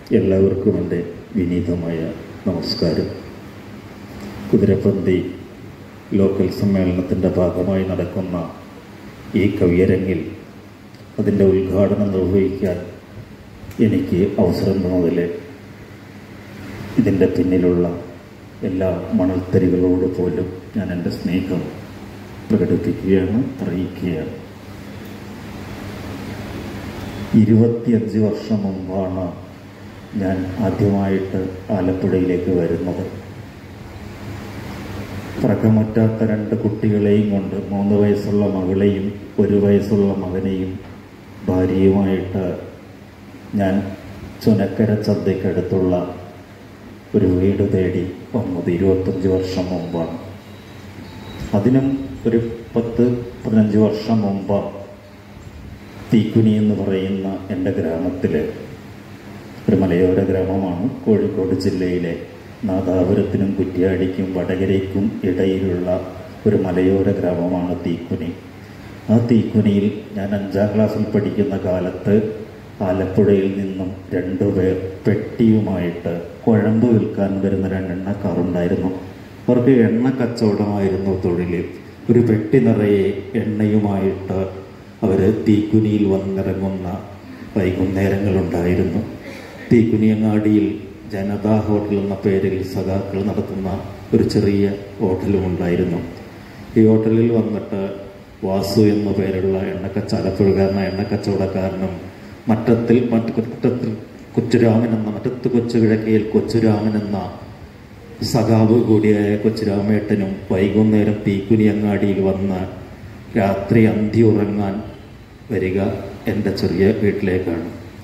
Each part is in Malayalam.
എല്ലാവർക്കും എൻ്റെ വിനീതമായ നമസ്കാരം. കുതിരപ്പന്തി ലോക്കൽ സമ്മേളനത്തിൻ്റെ ഭാഗമായി നടക്കുന്ന ഈ കവിയരങ്ങിൽ അതിൻ്റെ ഉദ്ഘാടനം നിർവഹിക്കാൻ എനിക്ക് അവസരം തന്നതിൽ ഇതിൻ്റെ പിന്നിലുള്ള എല്ലാ മണൽത്തരികളോട് പോലും ഞാൻ എൻ്റെ സ്നേഹം പ്രകടിപ്പിക്കുകയാണ്, അറിയിക്കുകയാണ്. 25 വർഷം മുമ്പാണ് ഞാൻ ആദ്യമായിട്ട് ആലപ്പുഴയിലേക്ക് വരുന്നത്. പ്രകമറ്റാത്ത 2 കുട്ടികളെയും കൊണ്ട് 3 വയസ്സുള്ള മകളെയും 1 വയസ്സുള്ള മകനെയും ഭാര്യയുമായിട്ട് ഞാൻ ചുനക്കര ചന്തയ്ക്കടുത്തുള്ള ഒരു വീട് തേടി വന്നത് 25 വർഷം മുമ്പാണ്. അതിനും ഒരു 10-15 വർഷം മുമ്പ് തീക്കുനി എന്ന് പറയുന്ന എൻ്റെ ഗ്രാമത്തിൽ, ഒരു മലയോര ഗ്രാമമാണ്, കോഴിക്കോട് ജില്ലയിലെ നാദാപുരത്തിനും കുറ്റ്യാടിക്കും വടകരയ്ക്കും ഇടയിലുള്ള ഒരു മലയോര ഗ്രാമമാണ് തീക്കുനി. ആ തീക്കുനിയിൽ ഞാൻ 5ാം ക്ലാസ്സിൽ പഠിക്കുന്ന കാലത്ത് ആലപ്പുഴയിൽ നിന്നും 2 പേർ പെട്ടിയുമായിട്ട് കുഴമ്പ് വിൽക്കാൻ വരുന്ന 2 എണ്ണക്കാരുണ്ടായിരുന്നു. അവർക്ക് എണ്ണ കച്ചവടമായിരുന്നു തൊഴിൽ. ഒരു പെട്ടി നിറയെ എണ്ണയുമായിട്ട് അവർ തീക്കുനിയിൽ വന്നിറങ്ങുന്ന വൈകുന്നേരങ്ങളുണ്ടായിരുന്നു. തീക്കുനിയങ്ങാടിയിൽ ജനതാ ഹോട്ടൽ എന്ന പേരിൽ സഖാക്കൾ നടത്തുന്ന ഒരു ചെറിയ ഹോട്ടലും ഉണ്ടായിരുന്നു. ഈ ഹോട്ടലിൽ വന്നിട്ട് വാസു എന്ന പേരുള്ള ആലപ്പുഴക്കാരനായ എണ്ണക്കച്ചവടക്കാരനും മറ്റത്തിൽ കൊച്ചുരാമൻ എന്ന മറ്റത്ത് കൊച്ചുകിഴക്കയിൽ കൊച്ചുരാമൻ എന്ന സഖാവ് കൂടിയായ കൊച്ചുരാമേട്ടനും വൈകുന്നേരം തീക്കുനിയങ്ങാടിയിൽ വന്ന് രാത്രി അന്തി ഉറങ്ങാൻ വരിക എൻ്റെ ചെറിയ വീട്ടിലേക്കാണ്.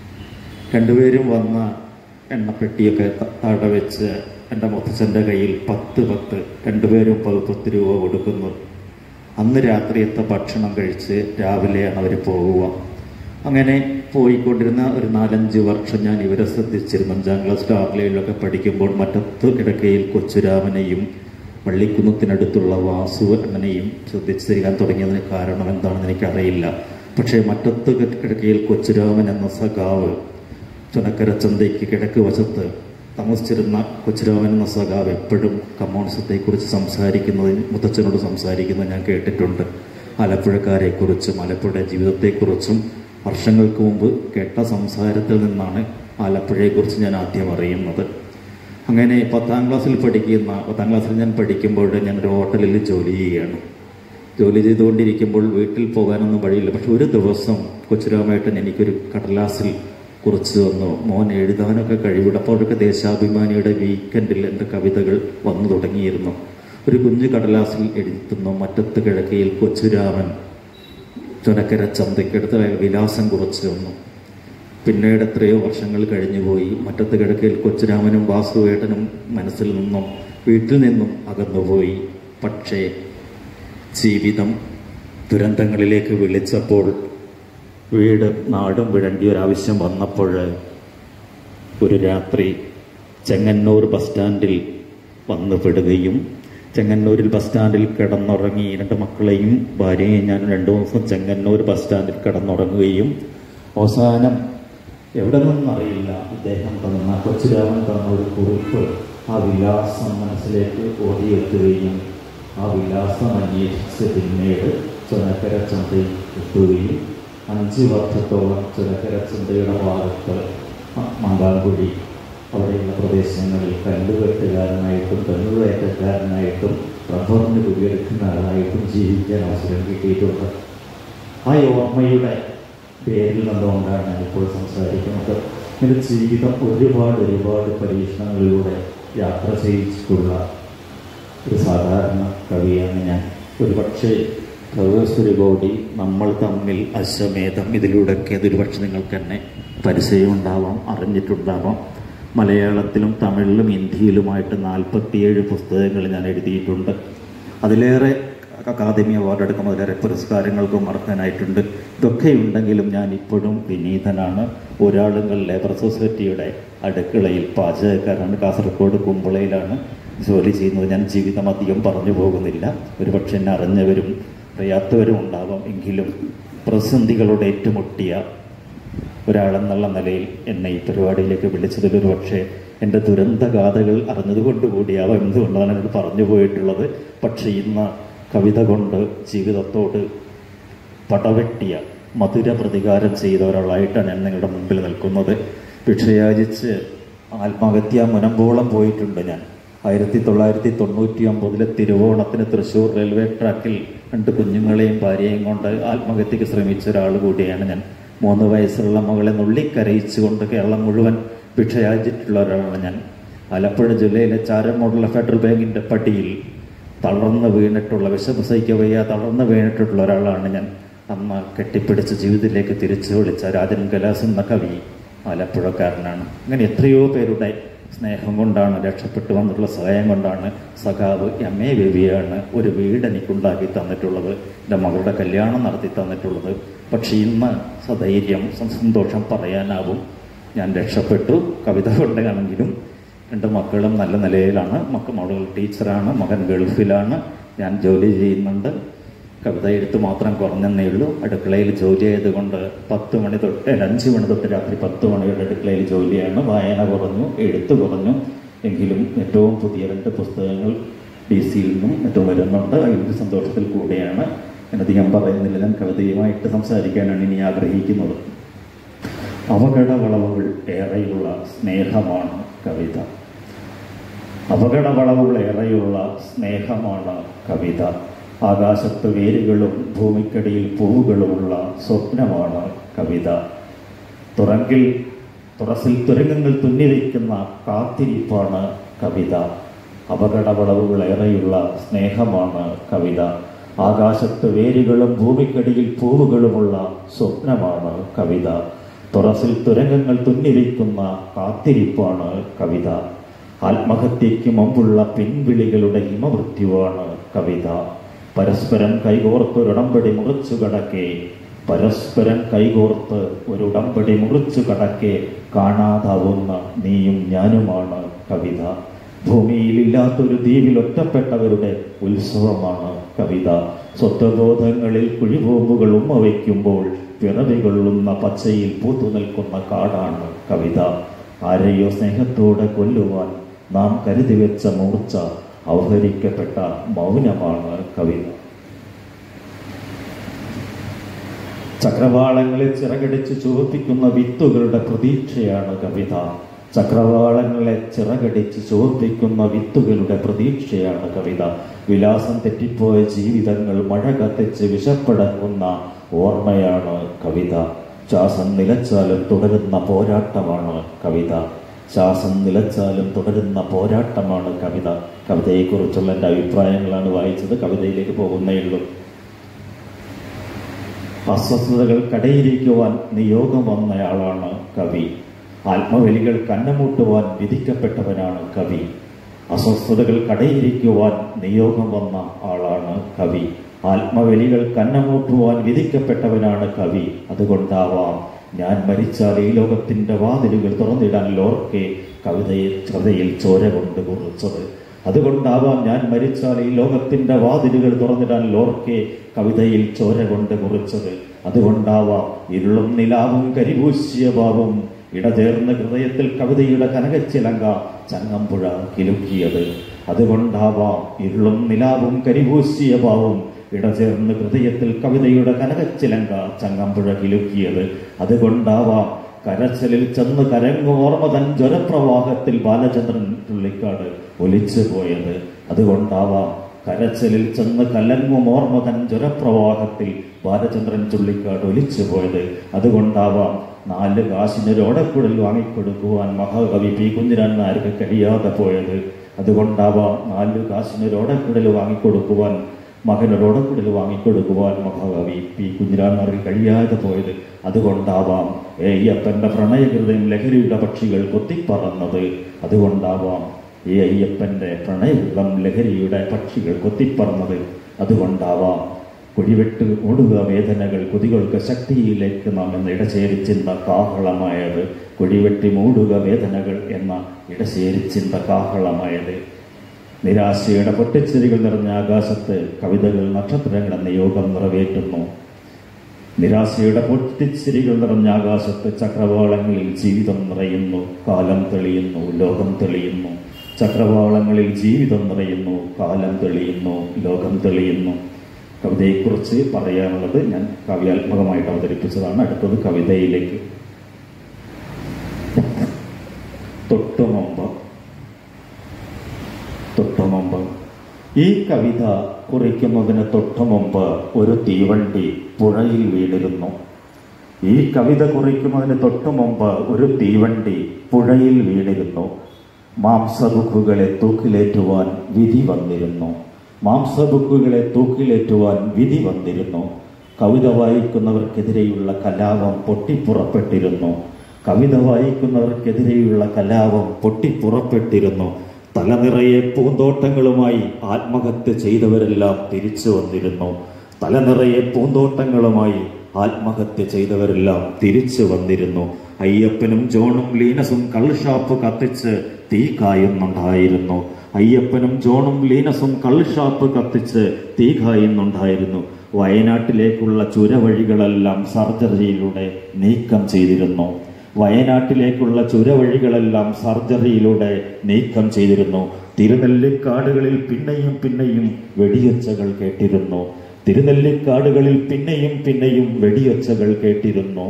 2 പേരും വന്ന എണ്ണപ്പെട്ടിയൊക്കെ താഴെ വെച്ച് എൻ്റെ മുത്തച്ഛൻ്റെ കയ്യിൽ 10 2 പേരും 10 രൂപ കൊടുക്കുന്നു. അന്ന് രാത്രിയത്തെ ഭക്ഷണം കഴിച്ച് രാവിലെയാണ് അവർ പോവുക. അങ്ങനെ പോയിക്കൊണ്ടിരുന്ന ഒരു 4-5 വർഷം ഞാൻ ഇവരെ ശ്രദ്ധിച്ചിരുന്നു. 5ാം ക്ലാസ് 6-ലൊക്കെ പഠിക്കുമ്പോൾ മറ്റത്ത് കിടക്കയിൽ കൊച്ചുരാമനെയും വള്ളിക്കുന്നത്തിനടുത്തുള്ള വാസു അണ്ണനെയും ശ്രദ്ധിച്ചിരിക്കാൻ തുടങ്ങിയതിന് കാരണം എന്താണെന്ന് എനിക്കറിയില്ല. പക്ഷേ മറ്റത്ത് കിടക്കയിൽ കൊച്ചുരാമൻ എന്ന സഖാവ്, ചുനക്കര ചന്തയ്ക്ക് കിഴക്ക് വശത്ത് താമസിച്ചിരുന്ന കൊച്ചുരാമൻ എന്ന സഖാവ് എപ്പോഴും കമ്മ്യൂണിസത്തെക്കുറിച്ച് മുത്തച്ഛനോട് സംസാരിക്കുന്നത് ഞാൻ കേട്ടിട്ടുണ്ട്. ആലപ്പുഴക്കാരെക്കുറിച്ചും ആലപ്പുഴയുടെ ജീവിതത്തെക്കുറിച്ചും വർഷങ്ങൾക്ക് മുമ്പ് കേട്ട സംസാരത്തിൽ നിന്നാണ് ആലപ്പുഴയെക്കുറിച്ച് ഞാൻ ആദ്യം അറിയുന്നത്. അങ്ങനെ 10ാം ക്ലാസ്സിൽ ഞാൻ പഠിക്കുമ്പോൾ ഞാനൊരു ഹോട്ടലിൽ ജോലി ചെയ്യുകയാണ്. ജോലി ചെയ്തുകൊണ്ടിരിക്കുമ്പോൾ വീട്ടിൽ പോകാനൊന്നും വഴിയില്ല. പക്ഷെ ഒരു ദിവസം കൊച്ചുരാമേട്ടൻ എനിക്കൊരു കടലാസിൽ കുറിച്ച് തന്നു. മോൻ എഴുതാനൊക്കെ കഴിവില്ല. അപ്പോൾ അവർക്ക് ദേശാഭിമാനിയുടെ വീക്കെൻഡിൽ എൻ്റെ കവിതകൾ വന്നു തുടങ്ങിയിരുന്നു. ഒരു കുഞ്ഞു കടലാസിൽ എഴുതുന്നു, മറ്റത്ത് കിഴക്കയിൽ കൊച്ചുരാമൻ ചുനക്കര ചന്തയ്ക്കടുത്ത് വിലാസം കുറിച്ച് തന്നു. പിന്നീട് എത്രയോ വർഷങ്ങൾ കഴിഞ്ഞുപോയി. മറ്റത്ത് കിഴക്കയിൽ കൊച്ചുരാമനും വാസുവേട്ടനും മനസ്സിൽ നിന്നും വീട്ടിൽ നിന്നും അകന്നുപോയി. പക്ഷേ ജീവിതം ദുരന്തങ്ങളിലേക്ക് വിളിച്ചപ്പോൾ, വീട് നാടും വിഴണ്ടിയ ഒരാവശ്യം വന്നപ്പോൾ ഒരു രാത്രി ചെങ്ങന്നൂർ ബസ് സ്റ്റാൻഡിൽ വന്നു പെടുകയും ചെങ്ങന്നൂരിൽ ബസ് സ്റ്റാൻഡിൽ കിടന്നുറങ്ങി 2 മക്കളെയും ഭാര്യയെയും ഞാൻ 2 ദിവസം ചെങ്ങന്നൂർ ബസ് സ്റ്റാൻഡിൽ കിടന്നുറങ്ങുകയും അവസാനം എവിടെ നിന്നറിയില്ല ഇദ്ദേഹം കൊച്ചുരാമൻ തന്ന ഒരു കുറിപ്പ് ആ വിലാസം മനസ്സിലേക്ക് ഓടിയെത്തുകയും ആ വിലാസം അന്വേഷിച്ച് പിന്നീട് ചുനക്കര ചന്തയിൽ എത്തുകയും 5 വർഷത്തോളം ചുനക്കര ചന്തയുടെ ഭാഗത്ത് മങ്കാങ്കുഴി അവിടെയുള്ള പ്രദേശങ്ങളിൽ കല്ലുകെട്ടുകാരനായിട്ടും തെങ്ങുകയറ്റക്കാരനായിട്ടും റബ്ബറിന് കുടിയെടുക്കുന്ന ആളായിട്ടും ജീവിക്കാൻ അവസരം കിട്ടിയിട്ടുണ്ട്. ആ ഓർമ്മയുടെ പേരിൽ നിന്നുകൊണ്ടാണ് ഞാനിപ്പോൾ സംസാരിക്കുന്നത്. എൻ്റെ ജീവിതം ഒരുപാട് പരീക്ഷണങ്ങളിലൂടെ യാത്ര ചെയ്യിച്ചിട്ടുള്ള ഒരു സാധാരണ കവിയാണ് ഞാൻ. ഒരുപക്ഷെ പ്രൊഫസർ ബോഡി നമ്മൾ തമ്മിൽ അശ്വമേധം ഇതിലൂടെയൊക്കെ അതൊരുപക്ഷെ നിങ്ങൾക്ക് തന്നെ പരിചയമുണ്ടാവാം, അറിഞ്ഞിട്ടുണ്ടാവാം. മലയാളത്തിലും തമിഴിലും ഹിന്ദിയിലുമായിട്ട് 47 പുസ്തകങ്ങൾ ഞാൻ എഴുതിയിട്ടുണ്ട്. അതിലേറെ അക്കാദമി അവാർഡ് അടക്കം അതിലേറെ പുരസ്കാരങ്ങൾക്കും അർഹനായിട്ടുണ്ട്. ഇതൊക്കെ ഉണ്ടെങ്കിലും ഞാൻ ഇപ്പോഴും വിനീതനാണ്. ഒരാളുകൾ ലേബർ സൊസൈറ്റിയുടെ അടുക്കളയിൽ പാചകക്കാരാണ്. കാസർഗോഡ് കുമ്പളയിലാണ് ജോലി ചെയ്യുന്നത്. ഞാൻ ജീവിതം അധികം പറഞ്ഞു പോകുന്നില്ല. ഒരുപക്ഷെ എന്നെ അറിഞ്ഞവരും അറിയാത്തവരും ഉണ്ടാവാം. എങ്കിലും പ്രതിസന്ധികളോട് ഏറ്റുമുട്ടിയ ഒരാളെന്നുള്ള നിലയിൽ എന്നെ ഈ പരിപാടിയിലേക്ക് വിളിച്ചതിലൊരു പക്ഷേ എൻ്റെ ദുരന്തഗാഥകൾ അറിഞ്ഞതുകൊണ്ടുകൂടിയാവാം, എന്തുകൊണ്ടാണ് എന്നോട് പറഞ്ഞു പോയിട്ടുള്ളത്. പക്ഷേ ഇന്ന് കവിത കൊണ്ട് ജീവിതത്തോട് പടവെട്ടിയ മധുര പ്രതികാരം ചെയ്ത ഒരാളായിട്ടാണ് ഞാൻ നിങ്ങളുടെ മുമ്പിൽ നിൽക്കുന്നത്. ഭിക്ഷയാചിച്ച് ആത്മഹത്യാ മുനമ്പോളം പോയിട്ടുണ്ട് ഞാൻ. 1999 തിരുവോണത്തിന് തൃശ്ശൂർ റെയിൽവേ ട്രാക്കിൽ 2 കുഞ്ഞുങ്ങളെയും ഭാര്യയും കൊണ്ട് ആത്മഹത്യക്ക് ശ്രമിച്ച ഒരാൾ കൂടിയാണ് ഞാൻ. 3 വയസ്സുള്ള മകളെ നുള്ളിക്കരയിച്ചുകൊണ്ട് കേരളം മുഴുവൻ ഭിക്ഷയാചിച്ചിട്ടുള്ള ഒരാളാണ് ഞാൻ. ആലപ്പുഴ ജില്ലയിലെ ചാരമോടുള്ള ഫെഡറൽ ബാങ്കിൻ്റെ പടിയിൽ തളർന്ന് വീണിട്ടുള്ള, വിശപ്പ് സഹിക്കവയ്യ തളർന്ന് വീണിട്ടുള്ള ഒരാളാണ് ഞാൻ. അമ്മ കെട്ടിപ്പിടിച്ച് ജീവിതത്തിലേക്ക് തിരിച്ചു വിളിച്ച രാജൻ കലാസ് എന്ന കവി ആലപ്പുഴക്കാരനാണ്. അങ്ങനെ എത്രയോ പേരുടെ സ്നേഹം കൊണ്ടാണ്, രക്ഷപ്പെട്ടു വന്നിട്ടുള്ള സഹായം കൊണ്ടാണ് സഖാവ് MA ബേബിയാണ് ഒരു വീട് എനിക്കുണ്ടാക്കി തന്നിട്ടുള്ളത്, എൻ്റെ മകളുടെ കല്യാണം നടത്തി തന്നിട്ടുള്ളത്. പക്ഷേ ഇന്ന് സധൈര്യം സന്തോഷം പറയാനാവും, ഞാൻ രക്ഷപ്പെട്ടു. കവിത കൊണ്ടാണെങ്കിലും 2 മക്കളും നല്ല നിലയിലാണ്. മകൾ ടീച്ചറാണ്, മകൻ ഗൾഫിലാണ്, ഞാൻ ജോലി ചെയ്യുന്നുണ്ട്. കവിത എഴുത്ത് മാത്രം കുറഞ്ഞെന്നേ ഉള്ളൂ. അടുക്കളയിൽ ജോലി ആയതുകൊണ്ട് 5 മണി തൊട്ട് രാത്രി 10 മണി വരെ അടുക്കളയിൽ ജോലിയാണ്. വായന കുറഞ്ഞു, എഴുത്ത് കുറഞ്ഞു. എങ്കിലും ഏറ്റവും പുതിയ 2 പുസ്തകങ്ങൾ DC-യിൽ നിന്നും മറ്റും വരുന്നുണ്ട്. അതിൻ്റെ സന്തോഷത്തിൽ കൂടെയാണ്. എന്നധികം പറയുന്നില്ല, ഞാൻ കവിതയുമായിട്ട് സംസാരിക്കാനാണ് ഇനി ആഗ്രഹിക്കുന്നത്. അപകടവളവുകൾ ഏറെയുള്ള സ്നേഹമാണ് കവിത. അപകടവളവുകൾ ഏറെയുള്ള സ്നേഹമാണ് കവിത. ആകാശത്ത് വേരുകളും ഭൂമിക്കടിയിൽ പൂവുകളുമുള്ള സ്വപ്നമാണ് കവിത. തുറസിൽ തുരങ്കങ്ങൾ തുന്നിവയ്ക്കുന്ന കാത്തിരിപ്പാണ് കവിത. അപകടവളവുകൾ ഏറെയുള്ള സ്നേഹമാണ് കവിത. ആകാശത്ത് വേരുകളും ഭൂമിക്കടിയിൽ പൂവുകളുമുള്ള സ്വപ്നമാണ് കവിത. തുറസിൽ തുരങ്കങ്ങൾ തുന്നിവയ്ക്കുന്ന കാത്തിരിപ്പാണ് കവിത. ആത്മഹത്യയ്ക്ക് മുമ്പുള്ള പിൻവിളികളുടെ ഹിമമൃത്യുവാണ് കവിത. പരസ്പരം കൈകോർത്ത് ഒരുടമ്പടി മുറിച്ചു കടക്കെ, പരസ്പരം കൈകോർത്ത് ഒരുടമ്പടി മുറിച്ചു കടക്കെ കാണാതാവുന്ന നീയും ഞാനുമാണ് കവിത. ഭൂമിയിലില്ലാത്തൊരു ദ്വീപിൽ ഒറ്റപ്പെട്ടവരുടെ ഉത്സവമാണ് കവിത. സ്വത്വബോധങ്ങളിൽ കുഴിബോംബുകൾ ഉമ്മ വയ്ക്കുമ്പോൾ പിറവികൊള്ളുന്ന പച്ചയിൽ പൂത്തു നിൽക്കുന്ന കാടാണ് കവിത. ആരെയോ സ്നേഹത്തോടെ കൊല്ലുവാൻ നാം കരുതി വെച്ച മൂർച്ച അവഹരിക്കപ്പെട്ട മൗനമാണ് കവിത. ചക്രവാളങ്ങളെ ചിറകടിച്ച് ചുവപ്പിക്കുന്ന വിത്തുകളുടെ പ്രതീക്ഷയാണ് കവിത. ചക്രവാളങ്ങളെ ചിറകടിച്ച് ചുവപ്പിക്കുന്ന വിത്തുകളുടെ പ്രതീക്ഷയാണ് കവിത. വിലാസം തെറ്റിപ്പോയ ജീവിതങ്ങൾ മഴ കത്തിച്ച് വിശപ്പടക്കുന്ന ഓർമ്മയാണ് കവിത. ശ്വാസം നിലച്ചാലും തുടരുന്ന പോരാട്ടമാണ് കവിത. ശ്വാസം നിലച്ചാലും തുടരുന്ന പോരാട്ടമാണ് കവിത. കവിതയെക്കുറിച്ചുള്ള എൻ്റെ അഭിപ്രായങ്ങളാണ് വായിച്ചത്. കവിതയിലേക്ക് പോകുന്നേ ഉള്ളൂ. അസ്വസ്ഥതകൾ കടയിരിക്കുവാൻ നിയോഗം വന്നയാളാണ് കവി. ആത്മവലികൾ കന്നമൂട്ടുവാൻ വിധിക്കപ്പെട്ടവനാണ് കവി. അസ്വസ്ഥതകൾ കടയിരിക്കുവാൻ നിയോഗം വന്ന ആളാണ് കവി. ആത്മവലികൾ കന്നമൂട്ടുവാൻ വിധിക്കപ്പെട്ടവനാണ് കവി. അതുകൊണ്ടാവാം ഞാൻ മരിച്ചാൽ ഈ ലോകത്തിന്റെ വാതിലുകൾ തുറന്നിടാൻ ലോർക്കെ കവിതയിൽ ചോര കൊണ്ട് കുറിച്ചത്. അതുകൊണ്ടാവാം ഞാൻ മരിച്ചാൽ ഈ ലോകത്തിന്റെ വാതിലുകൾ തുറന്നിടാൻ ലോർക്കെ കവിതയിൽ ചോര കൊണ്ട് കുറിച്ചത്. അതുകൊണ്ടാവാം ഇരുളും നിലാവും കരിപൂശിയ ഭാവം ഇടചേർന്ന ഹൃദയത്തിൽ കവിതയുടെ കനകച്ചിലങ്ക ചങ്ങമ്പുഴ കിലുക്കിയത്. അതുകൊണ്ടാവാം ഇരുളും നിലാവും കരിപൂശിയ ഭാവം ഇടചേർന്ന് ഹൃദയത്തിൽ കവിതയുടെ കനകച്ചിലങ്ക ചങ്ങമ്പുഴ കിലുക്കിയത്. അതുകൊണ്ടാവാം കരച്ചലിൽ ചെന്ന് കരങ്ങും ഓർമ്മ തൻ ജ്വരപ്രവാഹത്തിൽ ബാലചന്ദ്രൻ ചുള്ളിക്കാട് ഒലിച്ചു പോയത്. അതുകൊണ്ടാവാം കരച്ചലിൽ ചെന്ന് കലങ്ങും ഓർമ്മ തൻ ജ്വരപ്രവാഹത്തിൽ ബാലചന്ദ്രൻ ചുള്ളിക്കാട് ഒലിച്ചു പോയത്. അതുകൊണ്ടാവാം 4 കാശിനൊരു ഓടക്കുഴൽ വാങ്ങിക്കൊടുക്കുവാൻ മഹാകവി P. കുഞ്ഞിരാൻ നായർക്ക് കഴിയാതെ പോയത്. അതുകൊണ്ടാവാം 4 കാശിനൊരു ഓടക്കുഴൽ വാങ്ങിക്കൊടുക്കുവാൻ മകനൊരോടക്കുടൽ വാങ്ങിക്കൊടുക്കുവാൻ മഹാകവി P. കുഞ്ഞിരാൻ നായർക്ക് കഴിയാതെ പോയത്. അതുകൊണ്ടാവാം അയ്യപ്പന്റെ പ്രണയഹൃദയം ലഹരിയുടെ പക്ഷികൾ കൊത്തിപ്പറന്നത്. അതുകൊണ്ടാവാം അയ്യപ്പന്റെ പ്രണയഹൃദം ലഹരിയുടെ പക്ഷികൾ കൊത്തിപ്പറന്നത്. അതുകൊണ്ടാവാം കുഴിവെട്ട് ഓടുക വേദനകൾ കുതികൾക്ക് ശക്തിയിലേക്ക് നാം എന്ന ഇടചേരിച്ചിന്ത കാഹളമായത്. കുഴിവെട്ടി മൂടുക വേദനകൾ എന്ന ഇടചേരിച്ചിന്ത കാഹളമായത്. നിരാശയുടെ പൊട്ടിച്ചിരികൾ നിറഞ്ഞ ആകാശത്ത് കവിതകൾ നക്ഷത്രങ്ങൾ എന്ന യോഗം നിറവേറ്റുന്നു. നിരാശയുടെ പൊട്ടിച്ചിരികൾ നിറഞ്ഞ ആകാശത്ത് ചക്രവാളങ്ങളിൽ ജീവിതം നിറയുന്നു, കാലം തെളിയുന്നു, ലോകം തെളിയുന്നു. ചക്രവാളങ്ങളിൽ ജീവിതം നിറയുന്നു, കാലം തെളിയുന്നു, ലോകം തെളിയുന്നു. കവിതയെക്കുറിച്ച് പറയാനുള്ളത് ഞാൻ കാവ്യാത്മകമായിട്ട് അവതരിപ്പിച്ചതാണ്. അടുത്തത് കവിതയിലേക്ക്. തൊട്ടുമുമ്പ് ഈ കവിത കുറിക്കുന്നതിന് തൊട്ടുമുമ്പ് ഒരു തീവണ്ടി പുഴയിൽ വീണിരുന്നു. ഈ കവിത കുറിക്കുന്നതിന് തൊട്ടുമുമ്പ് ഒരു തീവണ്ടി പുഴയിൽ വീണിരുന്നു. മാംസബുക്കുകളെ തൂക്കിലേറ്റുവാൻ വിധി വന്നിരുന്നു. മാംസബുക്കുകളെ തൂക്കിലേറ്റുവാൻ വിധി വന്നിരുന്നു. കവിത വായിക്കുന്നവർക്കെതിരെയുള്ള കലാപം പൊട്ടിപ്പുറപ്പെട്ടിരുന്നു. കവിത വായിക്കുന്നവർക്കെതിരെയുള്ള കലാപം പൊട്ടിപ്പുറപ്പെട്ടിരുന്നു. തലനിറയെ പൂന്തോട്ടങ്ങളുമായി ആത്മഹത്യ ചെയ്തവരെല്ലാം തിരിച്ചു വന്നിരുന്നു. തലനിറയെ പൂന്തോട്ടങ്ങളുമായി ആത്മഹത്യ ചെയ്തവരെല്ലാം തിരിച്ചു വന്നിരുന്നു. അയ്യപ്പനും ജോണും ലീനസും കള്ളുഷാപ്പ് കത്തിച്ച് തീ കായുന്നുണ്ടായിരുന്നു. അയ്യപ്പനും ജോണും ലീനസും കള്ളുഷാപ്പ് കത്തിച്ച് തീ കായുന്നുണ്ടായിരുന്നു. വയനാട്ടിലേക്കുള്ള ചുരവഴികളെല്ലാം സർജറിയിലൂടെ നീക്കം ചെയ്തിരുന്നു. വയനാട്ടിലേക്കുള്ള ചുരവഴികളെല്ലാം സർജറിയിലൂടെ നീക്കം ചെയ്തിരുന്നു. തിരുനെല്ലിക്കാടുകളിൽ പിന്നെയും വെടിയൊച്ചകൾ കേട്ടിരുന്നു. തിരുനെല്ലിക്കാടുകളിൽ പിന്നെയും വെടിയൊച്ചകൾ കേട്ടിരുന്നു.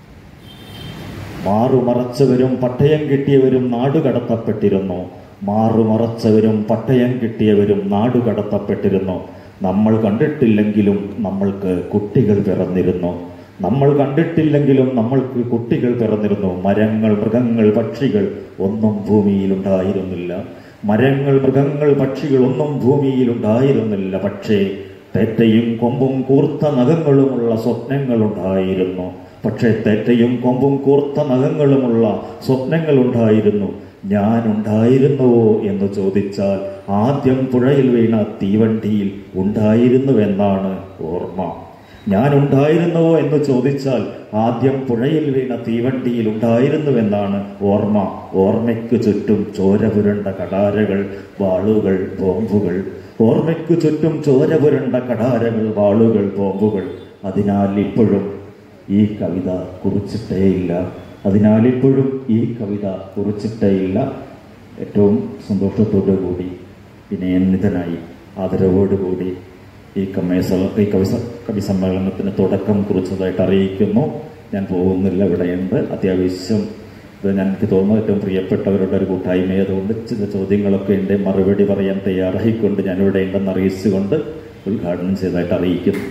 മാറുമറച്ചവരും പട്ടയം കിട്ടിയവരും നാടുകടത്തപ്പെട്ടിരുന്നു. മാറുമറച്ചവരും പട്ടയം കിട്ടിയവരും നാടുകടത്തപ്പെട്ടിരുന്നു. നമ്മൾ കണ്ടിട്ടില്ലെങ്കിലും നമ്മൾക്ക് കുട്ടികൾ പിറന്നിരുന്നു. നമ്മൾ കണ്ടിട്ടില്ലെങ്കിലും നമ്മൾക്ക് കുട്ടികൾ പിറന്നിരുന്നു. മരങ്ങൾ, മൃഗങ്ങൾ, പക്ഷികൾ ഒന്നും ഭൂമിയിലുണ്ടായിരുന്നില്ല. മരങ്ങൾ, മൃഗങ്ങൾ, പക്ഷികൾ ഒന്നും ഭൂമിയിലുണ്ടായിരുന്നില്ല. പക്ഷേ തേറ്റയും കൊമ്പും കൂർത്ത നഖങ്ങളുമുള്ള സ്വപ്നങ്ങളുണ്ടായിരുന്നു. പക്ഷേ തേറ്റയും കൊമ്പും കൂർത്ത നഖങ്ങളുമുള്ള സ്വപ്നങ്ങളുണ്ടായിരുന്നു. ഞാനുണ്ടായിരുന്നുവോ എന്ന് ചോദിച്ചാൽ ആദ്യം പുഴയിൽ വീണ തീവണ്ടിയിൽ ഉണ്ടായിരുന്നുവെന്നാണ് ഓർമ്മ. ഞാനുണ്ടായിരുന്നുവോ എന്ന് ചോദിച്ചാൽ ആദ്യം പുഴയിൽ വീണ തീവണ്ടിയിൽ ഉണ്ടായിരുന്നുവെന്നാണ് ഓർമ്മ. ഓർമ്മയ്ക്ക് ചുറ്റും ചോര പുരണ്ട കടാരകൾ, വാളുകൾ, ബോംബുകൾ. ഓർമ്മയ്ക്ക് ചുറ്റും ചോര പുരണ്ട കടാരകൾ, വാളുകൾ, ബോംബുകൾ. അതിനാൽ ഇപ്പോഴും ഈ കവിത കുറിച്ചിട്ടേയില്ല. അതിനാൽ ഇപ്പോഴും ഈ കവിത കുറിച്ചിട്ടേയില്ല. ഏറ്റവും സന്തോഷത്തോടു കൂടി, വിനയനിതനായി, ആദരവോടുകൂടി ഈ കവി സമ്മേളനത്തിന് തുടക്കം കുറിച്ചതായിട്ട് അറിയിക്കുന്നു. ഞാൻ പോകുന്നില്ല, ഇവിടെയുണ്ട്. അത്യാവശ്യം ഇത് എനിക്ക് തോന്നുന്നു ഏറ്റവും പ്രിയപ്പെട്ടവരുടെ ഒരു കൂട്ടായ്മയായതുകൊണ്ട് ചില ചോദ്യങ്ങളൊക്കെ ഉണ്ട്. മറുപടി പറയാൻ തയ്യാറായിക്കൊണ്ട് ഞാനിവിടെ ഉണ്ടെന്ന് അറിയിച്ചുകൊണ്ട് ഉദ്ഘാടനം ചെയ്തതായിട്ട് അറിയിക്കുന്നു.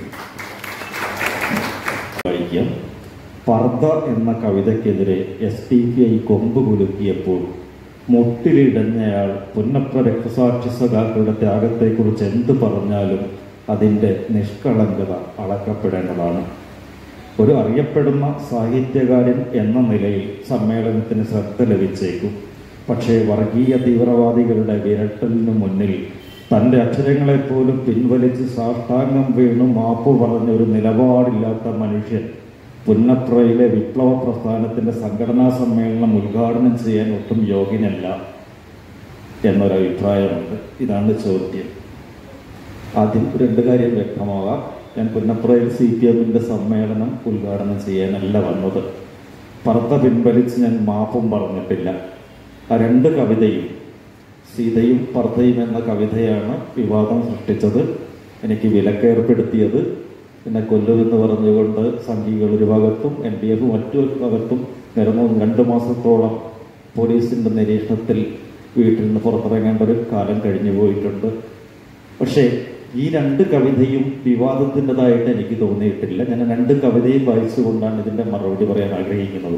വായിക്കാം. പർദ്ദ എന്ന കവിതയ്ക്കെതിരെ SDPI കൊമ്പ് കുലുക്കിയപ്പോൾ മുട്ടിലിടഞ്ഞയാൾ പുന്നപ്ര രക്തസാക്ഷി സഖാക്കളുടെ ത്യാഗത്തെക്കുറിച്ച് എന്ത് പറഞ്ഞാലും അതിൻ്റെ നിഷ്കളങ്കത അളക്കപ്പെടേണ്ടതാണ്. ഒരു അറിയപ്പെടുന്ന സാഹിത്യകാരൻ എന്ന നിലയിൽ സമ്മേളനത്തിന് ശ്രദ്ധ ലഭിച്ചേക്കും. പക്ഷേ വർഗീയ തീവ്രവാദികളുടെ വിരട്ടലിന് മുന്നിൽ തൻ്റെ അക്ഷരങ്ങളെപ്പോലും പിൻവലിച്ച് സാഷ്ടാംഗം വീണു മാപ്പ് പറഞ്ഞ ഒരു നിലപാടില്ലാത്ത മനുഷ്യൻ പുന്നപ്രയിലെ വിപ്ലവ പ്രസ്ഥാനത്തിൻ്റെ സംഘടനാ സമ്മേളനം ഉദ്ഘാടനം ചെയ്യാൻ ഒട്ടും യോഗ്യനല്ല എന്നൊരഭിപ്രായമുണ്ട്. ഇതാണ് ചോദ്യം. ആദ്യം രണ്ട് കാര്യം വ്യക്തമാകാം. ഞാൻ പുന്നപ്രയിൽ CPMന്റെ സമ്മേളനം ഉദ്ഘാടനം ചെയ്യാനല്ല വന്നത്. പർദ്ദ പിൻവലിച്ച് ഞാൻ മാപ്പും പറഞ്ഞിട്ടില്ല. ആ രണ്ട് കവിതയും, സീതയും പർദ്ദയും എന്ന കവിതയാണ് വിവാദം സൃഷ്ടിച്ചത്, എനിക്ക് വിലക്കേർപ്പെടുത്തിയത്. എന്നെ കൊല്ലുമെന്ന് പറഞ്ഞുകൊണ്ട് സംഘികൾ ഒരു ഭാഗത്തും LDF മറ്റൊരു ഭാഗത്തും നിരന്നു 2 മാസത്തോളം പോലീസിൻ്റെ നിരീക്ഷണത്തിൽ വീട്ടിൽ നിന്ന് പുറത്തിറങ്ങേണ്ട ഒരു കാലം കഴിഞ്ഞു പോയിട്ടുണ്ട്. പക്ഷേ ഈ രണ്ട് കവിതയും വിവാദത്തിൻ്റെതായിട്ട് എനിക്ക് തോന്നിയിട്ടില്ല. ഞാൻ രണ്ട് കവിതയും വായിച്ചുകൊണ്ടാണ് ഇതിൻ്റെ മറുപടി പറയാൻ ആഗ്രഹിക്കുന്നത്.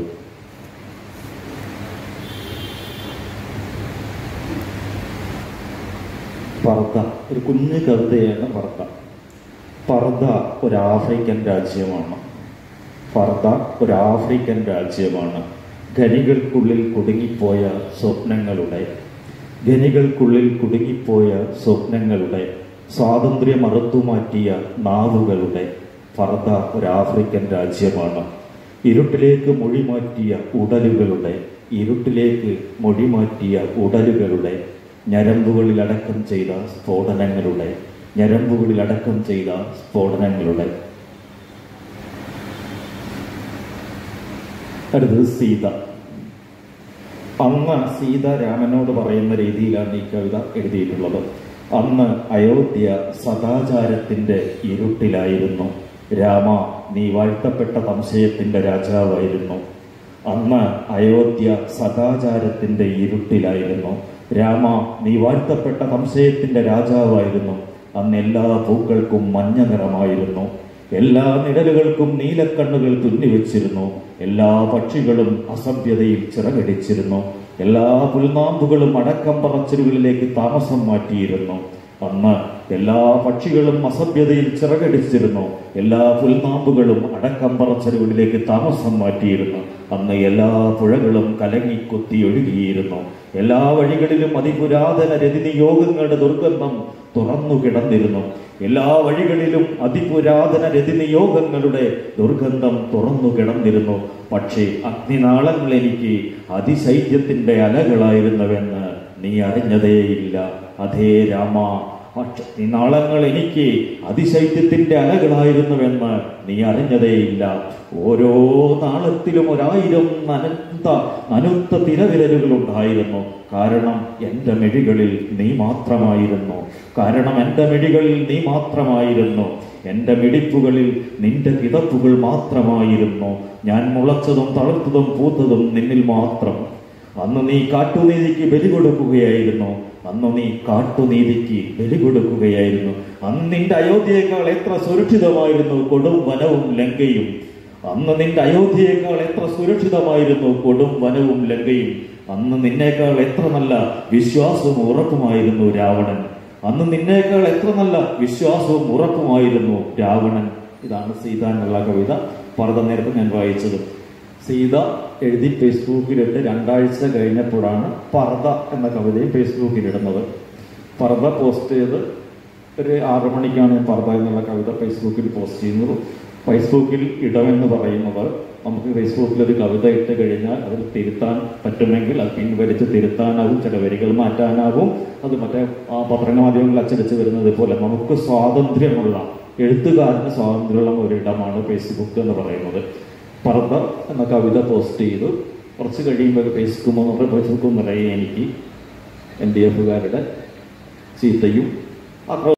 പർദ്ദ ഒരു കുഞ്ഞു കവിതയാണ്. പർദ്ദ ഒരു ആഫ്രിക്കൻ രാജ്യമാണ്. പർദ്ദ ഒരു ആഫ്രിക്കൻ രാജ്യമാണ്. ഖനികൾക്കുള്ളിൽ കുടുങ്ങിപ്പോയ സ്വപ്നങ്ങളുടെ സ്വാതന്ത്ര്യം അറുത്തുമാറ്റിയ നാവുകളുടെ. പർദ്ദ ഒരു ആഫ്രിക്കൻ രാജ്യമാണ്. ഇരുട്ടിലേക്ക് മൊഴിമാറ്റിയ ഉടലുകളുടെ ഞരമ്പുകളിലടക്കം ചെയ്ത സ്ഫോടനങ്ങളുടെ അടുത്തത് സീത. അന്ന് സീത രാമനോട് പറയുന്ന രീതിയിലാണ് ഈ കവിത എഴുതിയിട്ടുള്ളത്. അന്ന് അയോധ്യ സദാചാരത്തിന്റെ ഇരുട്ടിലായിരുന്നു. രാമ, നീ വാഴ്ത്തപ്പെട്ട സംശയത്തിന്റെ രാജാവായിരുന്നു. അന്ന് അയോധ്യ സദാചാരത്തിന്റെ ഇരുട്ടിലായിരുന്നു. രാമ, നീ വാഴ്ത്തപ്പെട്ട സംശയത്തിന്റെ രാജാവായിരുന്നു. അന്ന് എല്ലാ പൂക്കൾക്കും മഞ്ഞ നിറമായിരുന്നു. എല്ലാ നിഴലുകൾക്കും നീലക്കണ്ണുകൾ തുന്നിവെച്ചിരുന്നു. എല്ലാ പക്ഷികളും അസഭ്യതയിൽ ചിറകടിച്ചിരുന്നു. എല്ലാ പുൽനാമ്പുകളും അടക്കം പറച്ചിലുകളിലേക്ക് താമസം മാറ്റിയിരുന്നു. അന്ന് എല്ലാ പക്ഷികളും അസഭ്യതയിൽ ചിറകടിച്ചിരുന്നു. എല്ലാ പുൽനാമ്പുകളും അടക്കം പറച്ചിലുകളിലേക്ക് താമസം മാറ്റിയിരുന്നു. അന്ന് എല്ലാ പുഴകളും കലങ്ങിക്കൊത്തി ഒഴുകിയിരുന്നു. എല്ലാ വഴികളിലും അതിപുരാതന രതിനിയോഗങ്ങളുടെ ദുർഗന്ധം തുറന്നു കിടന്നിരുന്നു. എല്ലാ വഴികളിലും അതിപുരാതന രതിനിയോഗങ്ങളുടെ ദുർഗന്ധം തുറന്നു കിടന്നിരുന്നു. പക്ഷേ അഗ്നിനാളങ്ങൾ എനിക്ക് അതിശൈത്യത്തിന്റെ അലകളായിരുന്നുവെന്ന് നീ അറിഞ്ഞതേയില്ല. അതേ രാമ, അഗ്നിനാളങ്ങൾ എനിക്ക് അതിശൈത്യത്തിന്റെ അലകളായിരുന്നുവെന്ന് നീ അറിഞ്ഞതേയില്ല. ഓരോ നാളത്തിലും 1000 നനുത്ത തിരവിരലുകൾ ഉണ്ടായിരുന്നു. കാരണം എന്റെ മിഴികളിൽ നീ മാത്രമായിരുന്നു. കാരണം എന്റെ മിഴികളിൽ നീ മാത്രമായിരുന്നു. എന്റെ മിടിപ്പുകളിൽ നിന്റെ കിതപ്പുകൾ മാത്രമായിരുന്നു. ഞാൻ മുളച്ചതും തളർത്തതും പൂത്തതും നിന്നിൽ മാത്രം. അന്ന് നീ കാട്ടുനീതിക്ക് ബലി കൊടുക്കുകയായിരുന്നു. അന്ന് നീ കാട്ടുനീതിക്ക് ബലി കൊടുക്കുകയായിരുന്നു. അന്ന് നിന്റെ അയോധ്യയേക്കാൾ എത്ര സുരക്ഷിതമായിരുന്നു കൊടും വനവും ലങ്കയും. അന്ന് നിന്റെ അയോധ്യയേക്കാൾ എത്ര സുരക്ഷിതമായിരുന്നു കൊടും വനവും ലങ്കയും. അന്ന് നിന്നേക്കാൾ എത്ര നല്ല വിശ്വാസവും ഉറപ്പുമായിരുന്നു രാവണൻ. അന്ന് നിന്നേക്കാൾ എത്ര നല്ല വിശ്വാസവും ഉറപ്പുമായിരുന്നു രാവണൻ. ഇതാണ് സീത എന്നുള്ള കവിത. പർദ്ദ നേരത്തെ ഞാൻ വായിച്ചത്. സീത എഴുതി ഫേസ്ബുക്കിലിട്ട് 2 ആഴ്ച കഴിഞ്ഞപ്പോഴാണ് പർദ്ദ എന്ന കവിതയും ഫേസ്ബുക്കിലിടുന്നത്. പർദ്ദ പോസ്റ്റ് ചെയ്ത് ഒരു 6 മണിക്കാണ് പർദ്ദ എന്നുള്ള കവിത ഫേസ്ബുക്കിൽ പോസ്റ്റ് ചെയ്യുന്നത്. ഫേസ്ബുക്കിൽ ഇടമെന്ന് പറയുന്നത് നമുക്ക് ഫേസ്ബുക്കിൽ ഒരു കവിത ഇട്ട് കഴിഞ്ഞാൽ അതിൽ തിരുത്താൻ പറ്റുമെങ്കിൽ അത് പിൻവലിച്ച് തിരുത്താനാവും, ചില വരികൾ മാറ്റാനാവും. അത് മറ്റേ പത്രമാധ്യമങ്ങളിൽ അച്ചടിച്ച് വരുന്നത് പോലെ നമുക്ക് സ്വാതന്ത്ര്യമുള്ള, എഴുത്തുകാരന് സ്വാതന്ത്ര്യമുള്ള ഒരിടമാണ് ഫേസ്ബുക്ക് എന്ന് പറയുന്നത്. പർദ്ദ എന്ന കവിത പോസ്റ്റ് ചെയ്തു. കുറച്ച് കഴിയുമ്പോൾ ഫേസ്ബുക്ക് നിറയെ എനിക്ക് LDF ചീത്തയും